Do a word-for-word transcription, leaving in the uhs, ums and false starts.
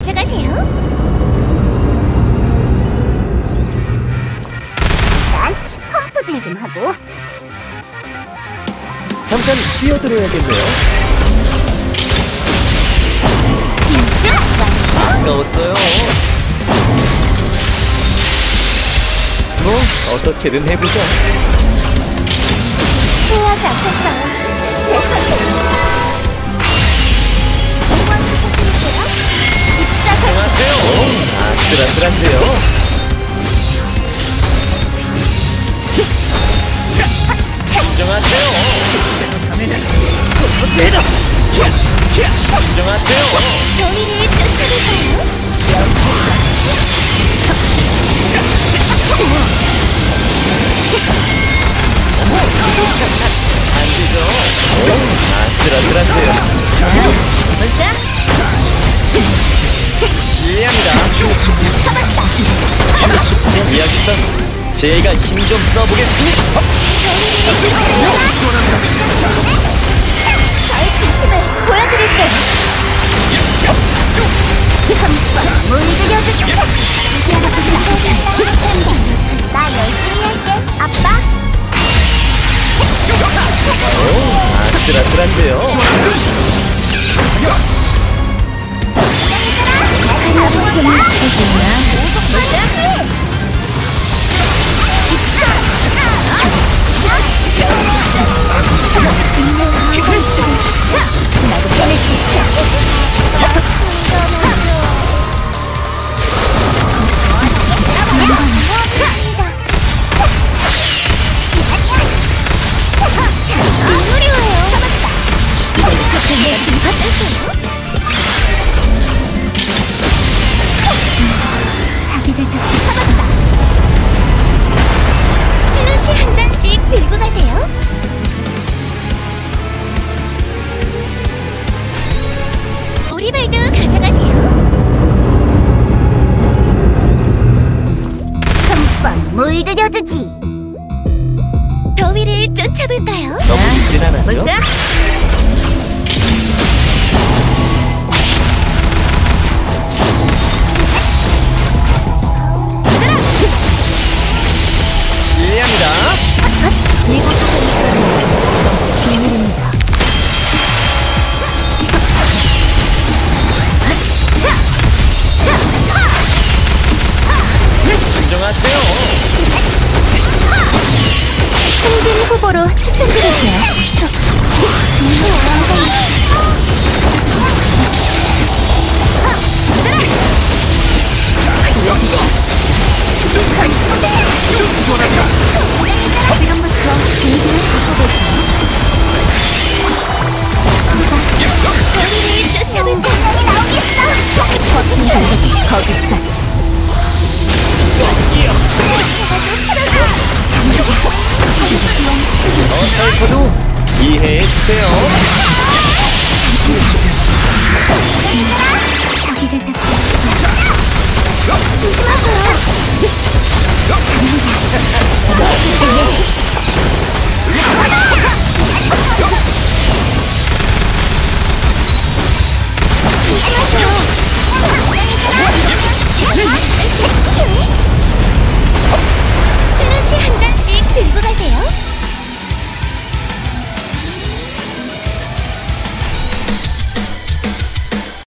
가져가세요. 일단 펌프질 좀 하고. 잠깐 뛰어들어야겠네요. 인수 완성. 아까웠어요. 뭐 어떻게든 해보자. 후회하지 않겠어요. 제 선택입니다. 안녕하세요. 아슬아슬한데요. 진정하세요. 진정하세요. 너희를 쫓아볼까요? 안 되죠. 아슬아슬한데요. 볼까? 실례합니다. 이야기선 제가 힘 좀 써보겠습니다. 저의 진심을 보여드릴게요. 한번 물들여줄게. 나 열심히 할게, 아빠. 오, 아슬아슬한데요. 나도 해낼 수 있어. 스누시 한 잔씩 들고 가세요. 오리발도 가져가세요. 한번 물들여주지. 더위를 쫓아볼까요? 너무 늦진 않았죠? 볼까? 실례합니다. 이곳에서 비밀입니다. 진정하세요. 승진 후보로 추천드릴게요. 정말 어려운데. 지금부터 분위기를 바꿔볼까요? 거리를 쫓아볼 공간이 나오겠어! 버튼 반짝이 거기까지. 어설퍼도 이해해주세요. 아!